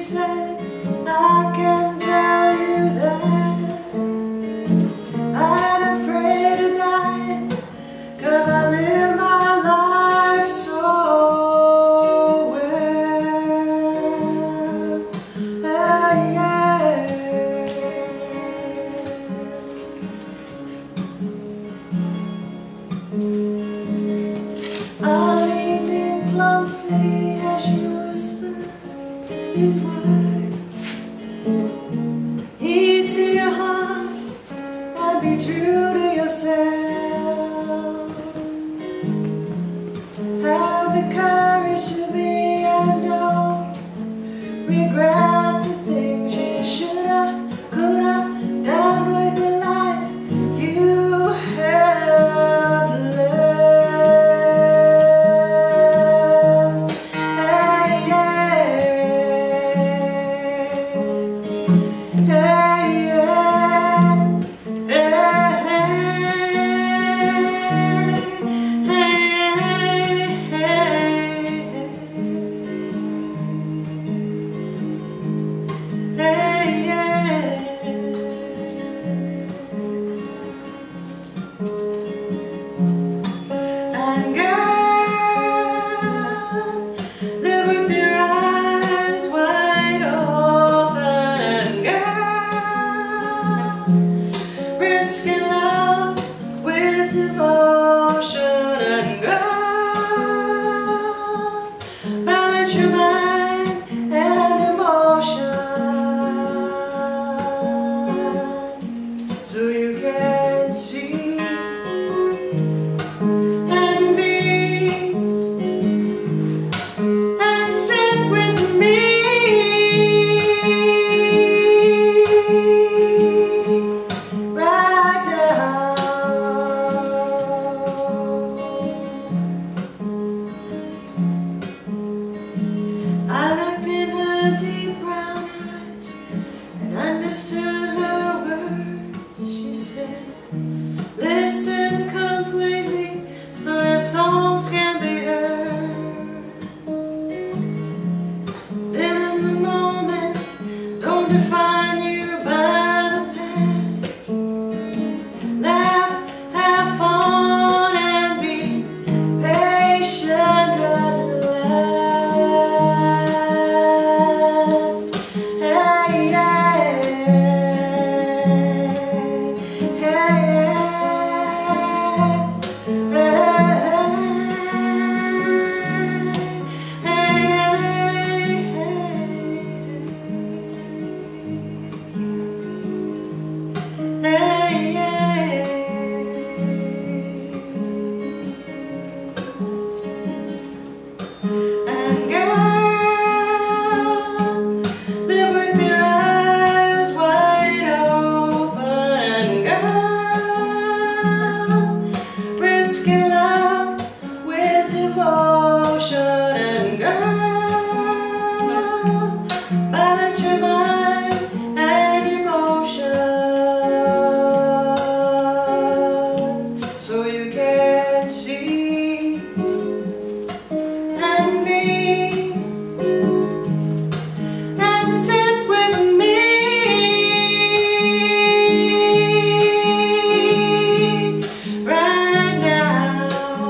said, I can tell you that I'm afraid to die, 'cause I live my life so well. Yeah. I leaned in closely as she whispered these words. Heed to your heart and be true to yourself. Have the courage to be and don't regret the things you shoulda, coulda done with the life you have left. Hey, yeah. Hey, yeah. And girl, live with your eyes wide open. And girl, risking love with devotion. And girl, balance your mind and emotion, so you can see and be and sit with me right now. I looked in her deep brown eyes and understood her words. She said, listen completely so your songs can be heard. Live in the moment, don't define you by the past. Laugh, have fun, and be patient at last. Hey, yeah. Hey, and girl, live with your eyes wide open. And girl, risking love with devotion. And girl, balance your mind and emotion, so you can see and be and sit with me right now.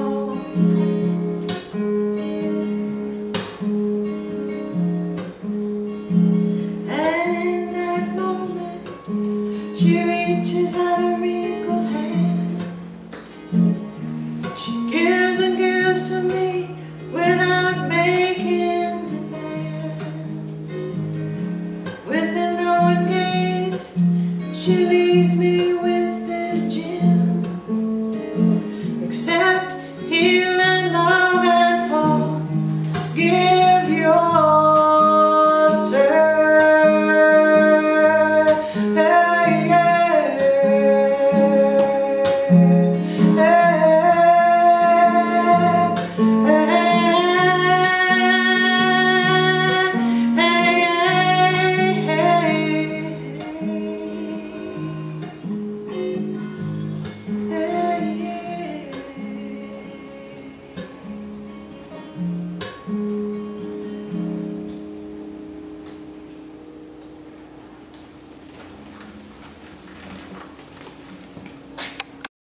And in that moment, she reaches out a wrinkled hand. She gives and gives to me without making demands. With a knowing gaze, she leaves me with